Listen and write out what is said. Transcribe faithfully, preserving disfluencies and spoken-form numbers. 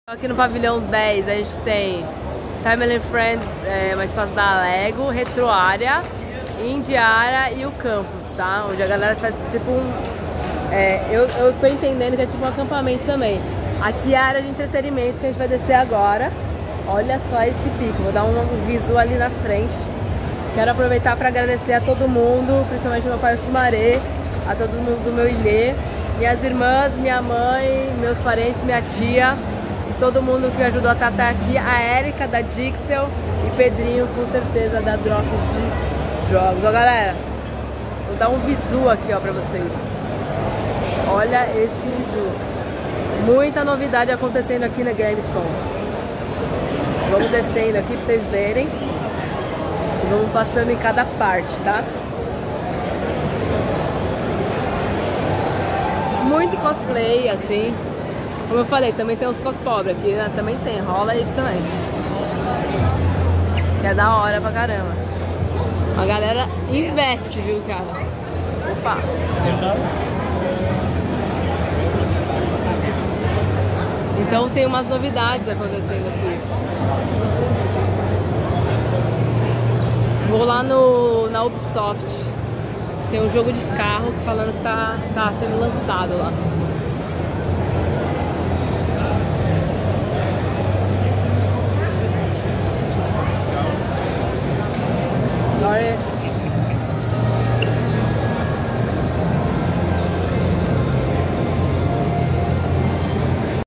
Aqui no pavilhão dez a gente tem Family and Friends, é, uma espaço da Lego, Retroárea, Indiara e o campus, tá? Onde a galera faz tipo um... É, eu, eu tô entendendo que é tipo um acampamento também. Aqui é a área de entretenimento que a gente vai descer agora. Olha só esse pico, vou dar um visual ali na frente. Quero aproveitar para agradecer a todo mundo, principalmente meu pai Chumaré, a todo mundo do meu ilê, minhas irmãs, minha mãe, meus parentes, minha tia, e todo mundo que me ajudou a estar aqui, a Érica da Dixel e Pedrinho, com certeza, da Drops de Jogos. Ó, galera, vou dar um visual aqui, ó, pra vocês. Olha esse visual. Muita novidade acontecendo aqui na Gamescom. Vamos descendo aqui pra vocês verem. E vamos passando em cada parte, tá? Muito cosplay, assim. Como eu falei, também tem uns cospobre aqui, né? Também tem, rola isso também. Que é da hora pra caramba. A galera investe, viu, cara? Opa! Então tem umas novidades acontecendo aqui. Vou lá no, na Ubisoft. Tem um jogo de carro falando que tá, tá sendo lançado lá.